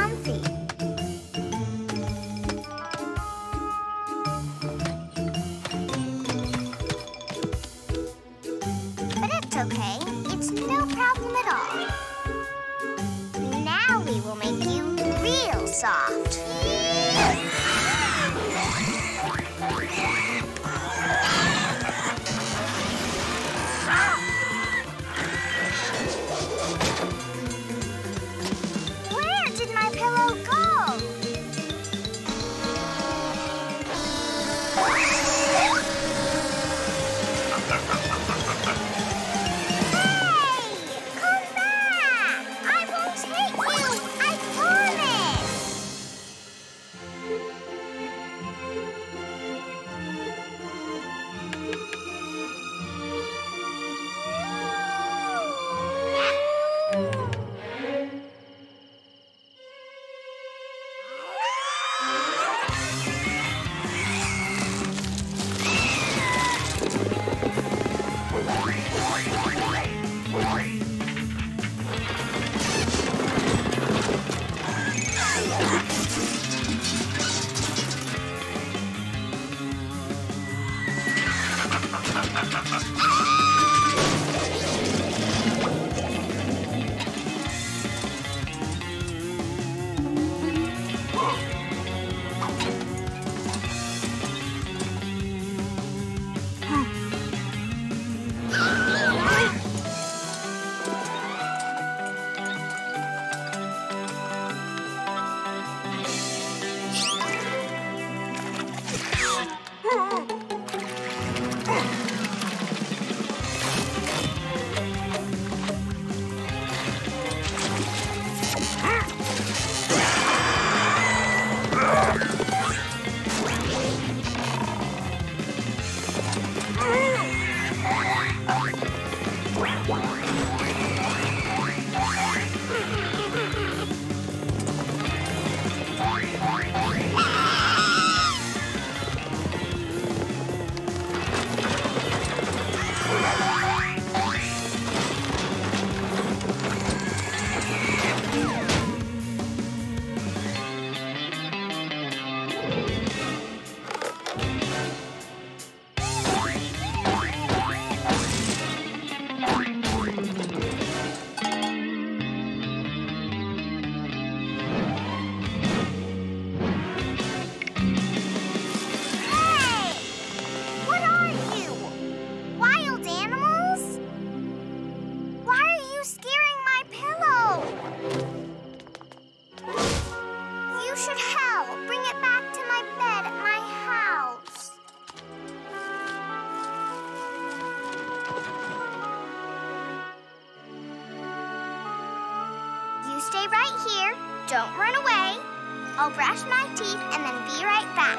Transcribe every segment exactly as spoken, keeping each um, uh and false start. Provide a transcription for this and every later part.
comfy. But it's okay. It's no problem at all. Now we will make you real soft. Where did my pillow go? Stay right here. Don't run away. I'll brush my teeth and then be right back.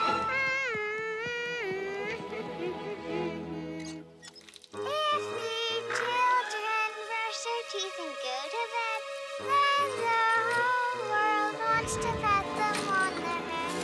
If we children brush their teeth and go to bed, then the whole world wants to pet them on their head.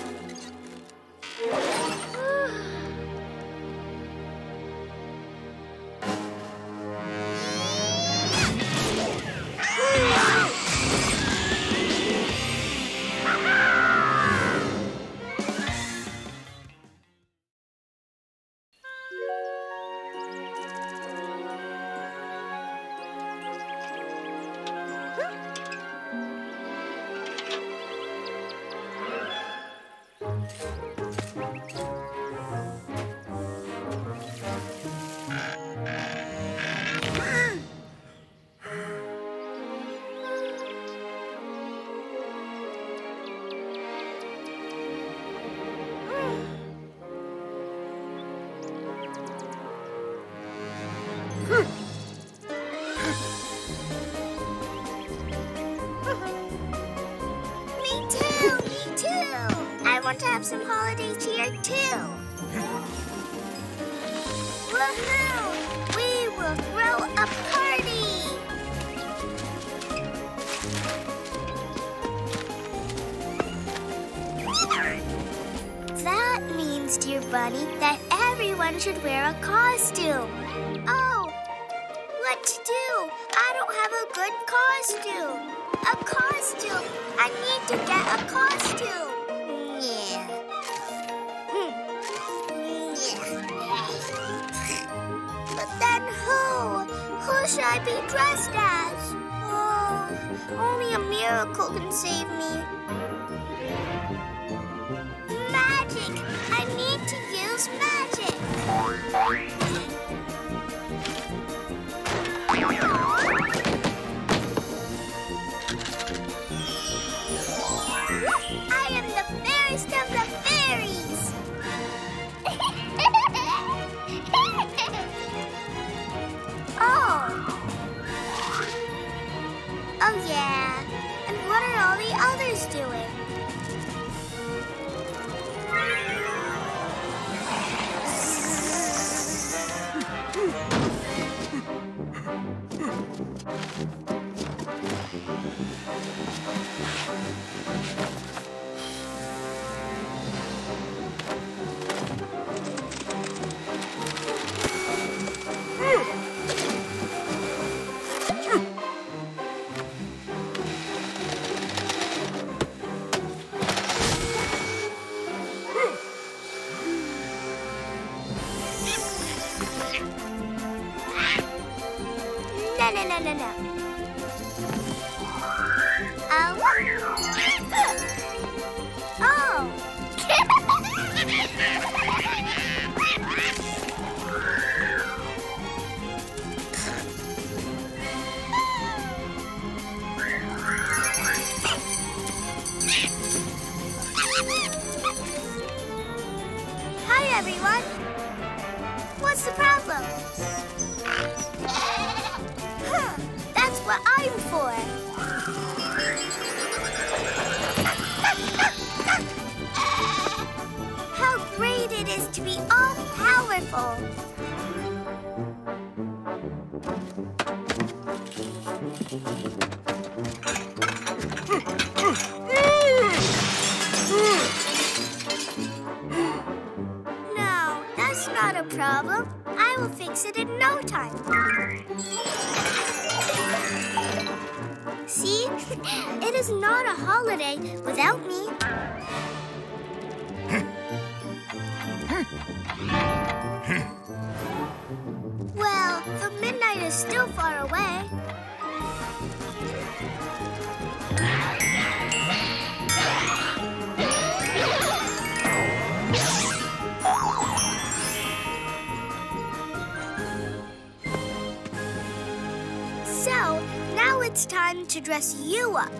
I want to have some holiday cheer too. Woohoo! We will throw a party! That means, dear Bunny, that everyone should wear a costume. Oh, what to do? I don't have a good costume. A costume! I need to get a costume! Yeah. Hmm. Yeah. But then who? Who should I be dressed as? Oh, only a miracle can save me. Magic! I need to use magic! I am the fairest of the fairies! Oh! Oh, yeah. And what are all the others doing? No, no, no, no, no. Oh. Oh. Hi, everyone. What's the problem? Huh, that's what I'm for. How great it is to be all-powerful. No, that's not a problem. I will fix it in no time. See? It is not a holiday without me. Well, the midnight is still far away. So, now it's time to dress you up.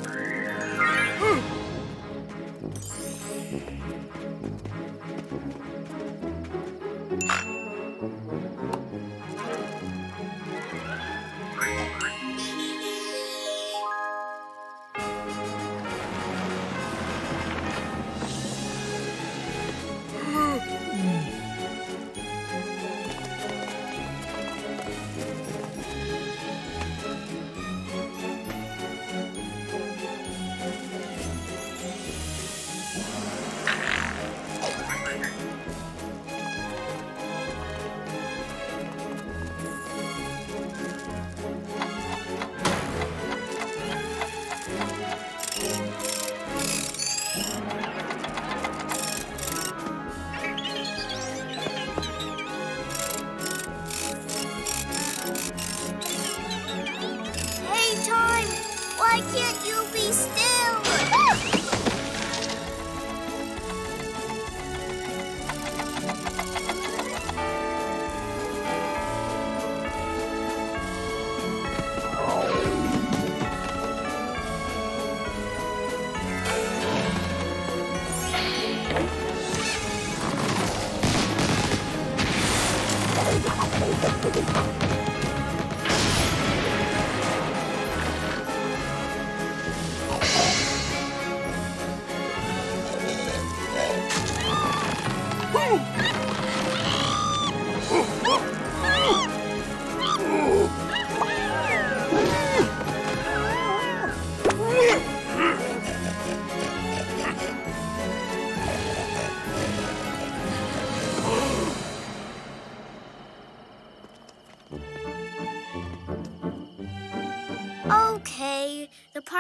Why can't you be still?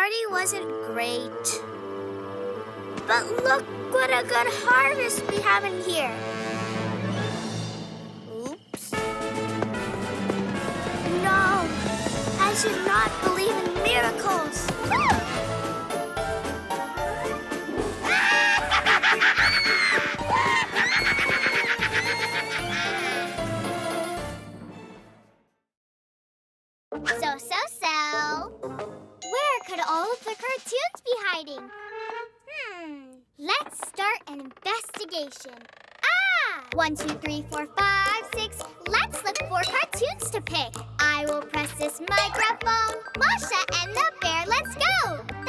party wasn't great. But look what a good harvest we have in here. Oops. No, I should not believe in miracles. So, so, so. Where could all of the cartoons be hiding? Hmm. Let's start an investigation. Ah! One, two, three, four, five, six. Let's look for cartoons to pick. I will press this microphone. Masha and the bear, let's go!